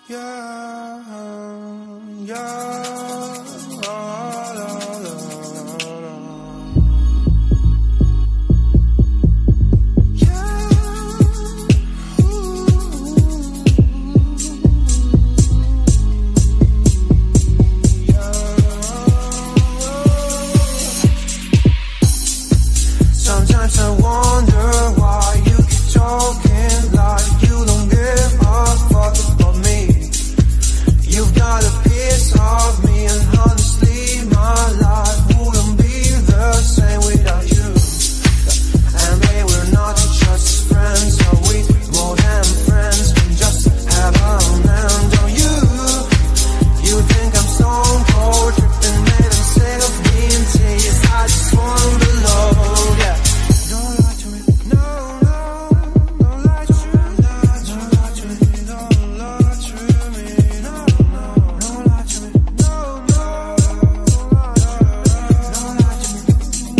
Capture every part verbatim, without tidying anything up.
Yeah, yeah, la, la, la, la. Yeah, ooh. Yeah. Sometimes I wonder why you keep talking like you don't give a fuck about me. You've got a piece of me, and honestly, my life wouldn't be the same without you. And babe, we're not just friends, are we? More than friends, can just have a hand on you. You think I'm stone cold, tripping, made I'm sick of being teased. I just want below, yeah. Don't lie to me, no, no, don't lie to me, don't lie to me, don't lie to me, no, no, don't lie to me, no, no, don't lie to me,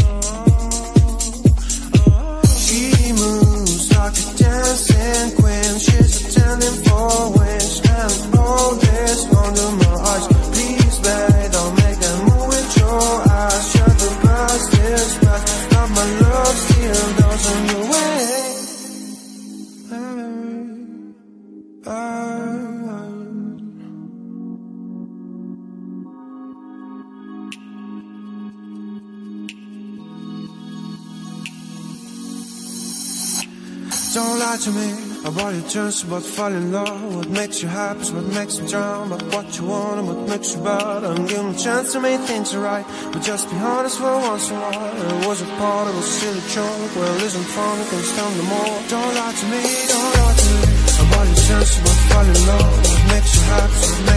no. She moves like a dancing queen, she's attending for wings, and all this under my eyes. Please, babe, don't make that move with your eyes. Shut the past is past, but my love still goes on your way. Don't lie to me about your chance, about falling in love. What makes you happy is what makes you drown. About what you want and what makes you bad. I'm giving a chance to make things right, but just be honest for once in a while. It was a part of a silly joke. Well, isn't fun, it can stand no more. Don't lie to me, don't lie to me about your chance, about falling in love. What makes you happy is what makes